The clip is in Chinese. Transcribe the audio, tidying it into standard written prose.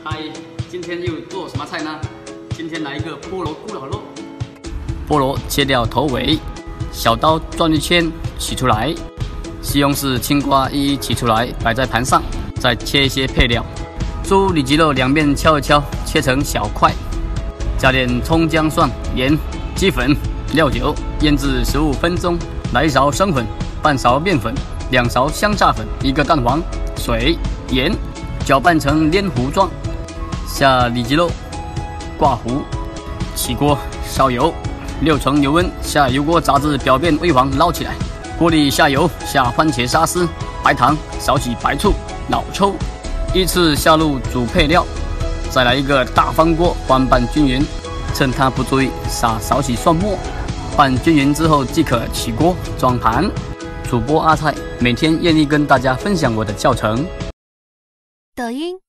嗨，今天又做什么菜呢？今天来一个菠萝咕老肉。菠萝切掉头尾，小刀转一圈取出来。西红柿、青瓜一一取出来，摆在盘上，再切一些配料。猪里脊肉两面敲一敲，切成小块，加点葱姜蒜、盐、鸡粉、料酒，腌制15分钟。来1勺生粉，半勺面粉，2勺香炸粉，1个蛋黄，水、盐，搅拌成黏糊状。下里脊肉，挂糊，起锅烧油，6成油温，下油锅炸至表面微黄，捞起来。锅里下油，下番茄沙司、白糖，少许白醋、老抽，依次下入主配料，再来一个大翻锅，翻拌均匀。趁它不注意，撒少许蒜末，拌均匀之后即可起锅装盘。主播阿菜每天愿意跟大家分享我的教程。 抖音。